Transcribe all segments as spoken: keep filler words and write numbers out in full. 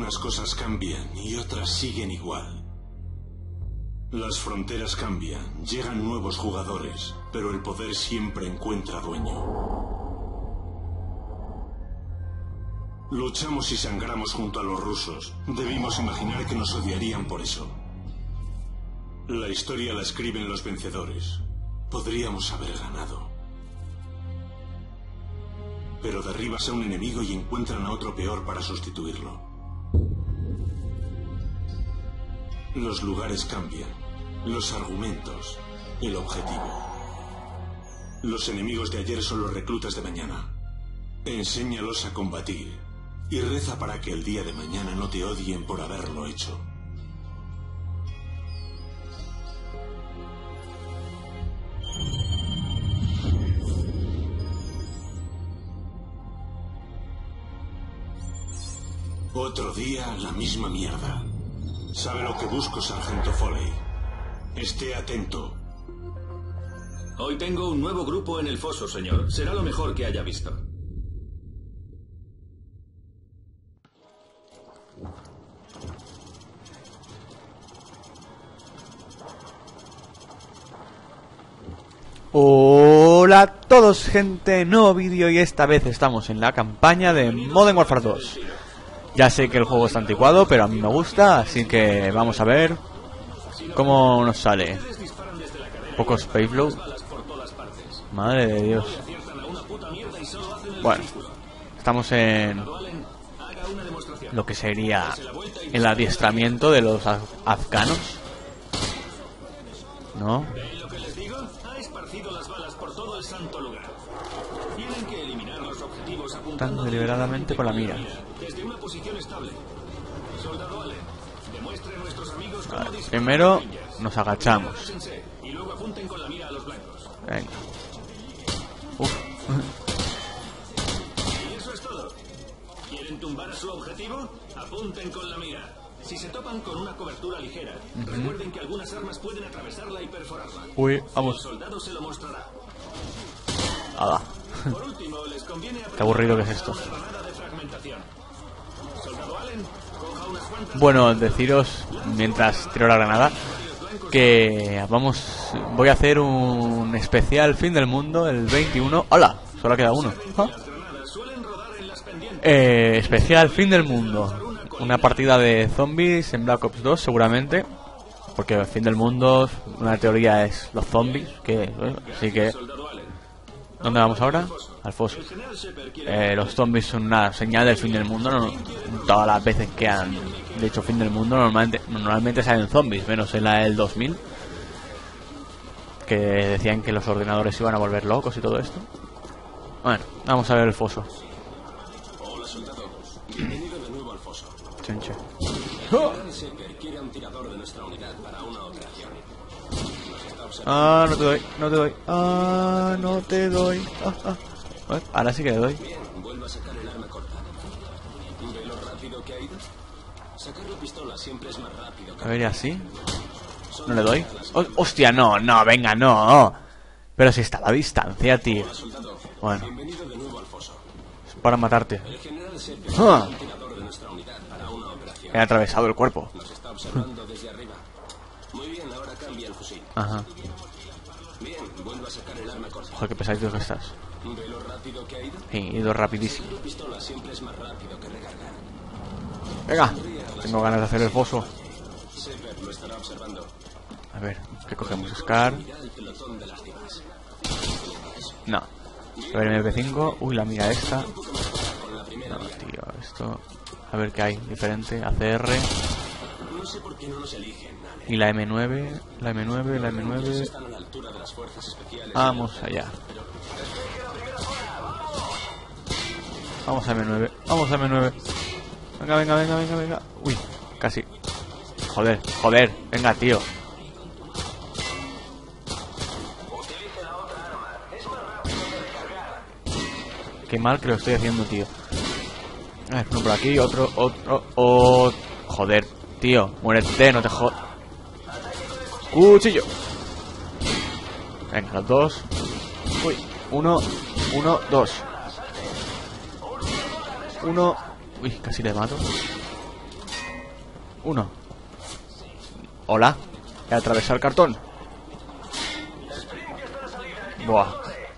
Algunas cosas cambian y otras siguen igual. Las fronteras cambian, llegan nuevos jugadores, pero el poder siempre encuentra dueño. Luchamos y sangramos junto a los rusos. Debimos imaginar que nos odiarían por eso. La historia la escriben los vencedores. Podríamos haber ganado. Pero derribas a un enemigo y encuentran a otro peor para sustituirlo. Los lugares cambian, los argumentos, el objetivo. Los enemigos de ayer son los reclutas de mañana. Enséñalos a combatir. Y reza para que el día de mañana no te odien por haberlo hecho. Otro día, la misma mierda. Sabe lo que busco, Sargento Foley. Esté atento. Hoy tengo un nuevo grupo en el foso, señor. Será lo mejor que haya visto. Hola a todos, gente, nuevo vídeo y esta vez estamos en la campaña de Modern Warfare dos. Ya sé que el juego está anticuado, pero a mí me gusta, así que vamos a ver cómo nos sale. Pocos payload. Madre de Dios. Bueno, estamos en lo que sería el adiestramiento de los af afganos, ¿no? Tan deliberadamente con la mira. Vale, primero nos agachamos. Venga. Uf. Y eso es todo. ¿Quieren tumbar a su objetivo? Apunten con la mira. Si se topan con una cobertura ligera, uh-huh. recuerden que algunas armas pueden atravesarla y perforarla. Uy, vamos. El soldado se lo mostrará. Ala. Por último, les conviene Qué aburrido que es esto. Soldado Allen, coja unas cuantas. Bueno, deciros mientras tiro la granada que vamos, voy a hacer un especial fin del mundo el veintiuno. ¡Hola! Solo queda uno. ¿Ah? Eh, especial fin del mundo. Una partida de zombies en Black Ops dos seguramente, porque el fin del mundo, una teoría es los zombies, que bueno, así que ¿dónde vamos ahora? Al foso. Eh, los zombies son una señal del fin del mundo. No, todas las veces que han dicho fin del mundo normalmente, normalmente salen zombies, menos en la del dos mil, que decían que los ordenadores iban a volver locos y todo esto. Bueno, vamos a ver el foso. Hola, soldado. Bienvenido de nuevo al foso. Chenche. Quiere un tirador de nuestra unidad para una operación. Ah, no te doy, no te doy. Ah, no te doy. Ah, ah. Bueno, ahora sí que le doy. Bien, vuelvo a sacar el arma corta. ¿Ve lo rápido que ha ido? Sacar la pistola siempre es más rápido. A ver, ¿y así? ¿No le doy? Oh, hostia, no, no, venga, no. Pero si está a la distancia, tío. Bueno. Bienvenido de nuevo al foso. Es para matarte. El general Sepe, Ah. un tirador de nuestra unidad para una operación. He atravesado el cuerpo. Nos está observando desde arriba. Muy bien, ahora cambia el fusil. Ajá. Bien, vuelvo a sacar el arma corta. Joder, qué pesadito que estás. ¿Ve lo rápido que ha ido? Sí, he ido rapidísimo. La pistola siempre es más rápido que recargar. Venga, tengo ganas de hacer el foso. Seper lo estará observando. A ver, ¿qué cogemos? Scar. Mira el pelotón de las divas. No. A ver, M P cinco. Uy, la mira esta. No, tío, esto. A ver qué hay diferente. A C R. No sé por qué no nos eligen. Y la M nueve. La M nueve, la M nueve. Están a la altura de las fuerzas especiales. Vamos allá. Vamos a M nueve. Vamos a M nueve. Venga, venga, venga, venga, venga. Uy, casi. Joder, joder. Venga, tío. Qué mal que lo estoy haciendo, tío. A ver, uno por aquí, otro, otro, otro. Joder, tío. Muérete, no te jodas. Cuchillo. Venga, los dos. Uy, uno, uno, dos. Uno. Uy, casi le mato. Uno. Hola. He atravesado el cartón. Buah.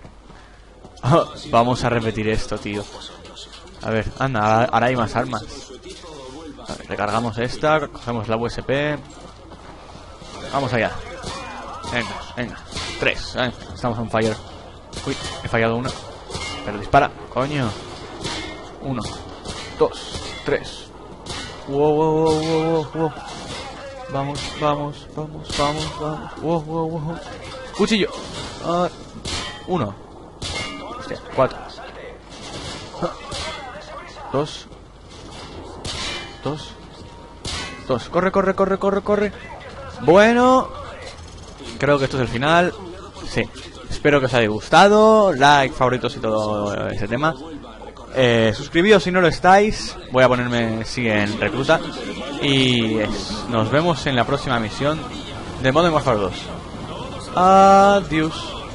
Vamos a repetir esto, tío. A ver, anda, ahora hay más armas. A ver, recargamos esta, cogemos la U S P. Vamos allá. Venga, venga. Tres, eh. Estamos on fire. Uy, he fallado una. Pero dispara, coño. Uno, dos, tres. Wow, wow, wow, wow, wow. Vamos, vamos, vamos, vamos, vamos. Wow, wow, wow. Cuchillo. Uh, uno. Hostia, cuatro. Dos. Dos. Dos. Corre, corre, corre, corre, corre. Bueno. Creo que esto es el final. Sí. Espero que os haya gustado. Like, favoritos y todo ese tema. Eh, suscribíos si no lo estáis. Voy a ponerme sí en recluta. Y es, nos vemos en la próxima misión de Modern Warfare dos. Adiós.